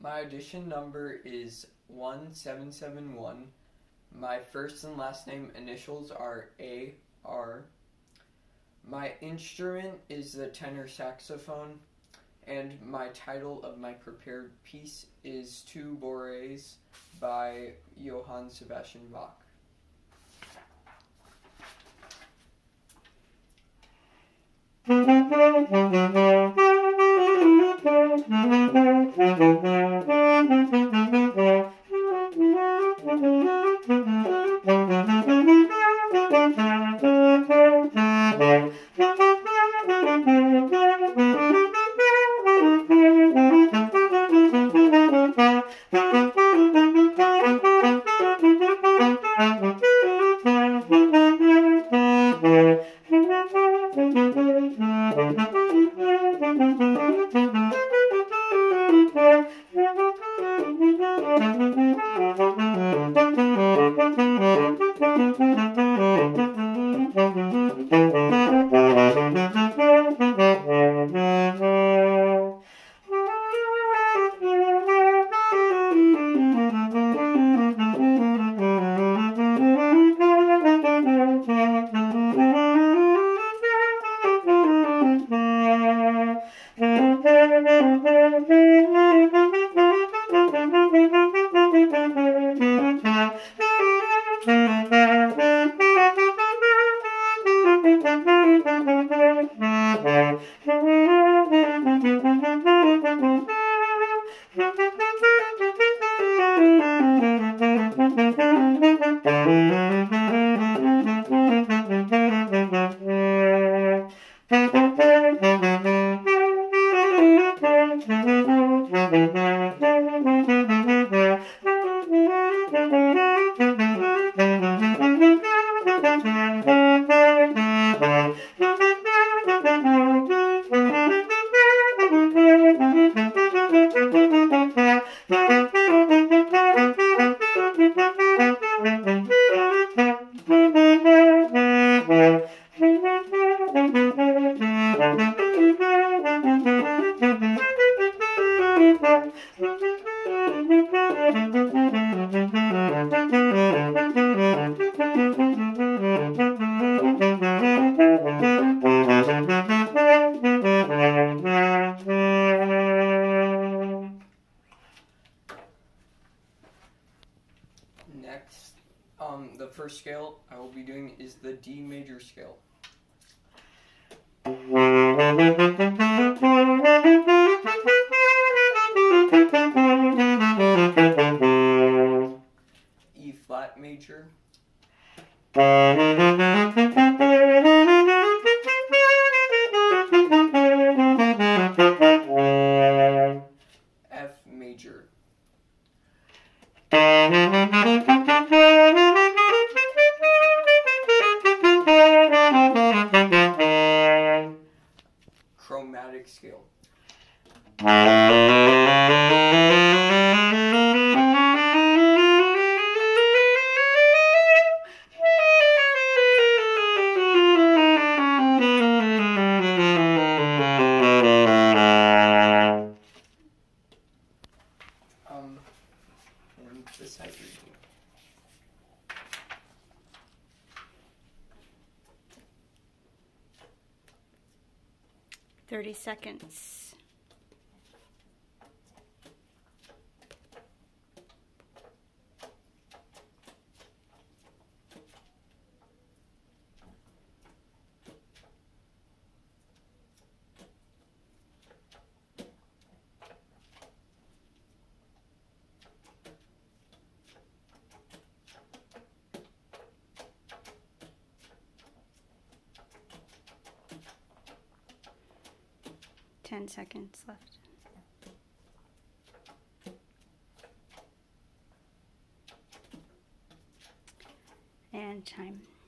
My audition number is 1771. My first and last name initials are AR. My instrument is the tenor saxophone, and my title of my prepared piece is Two Bourrées by Johann Sebastian Bach. Next, the first scale I will be doing is the D major scale. E flat major. F major. Chromatic scale. And the sight reading. "30 seconds. 10 seconds left. And time.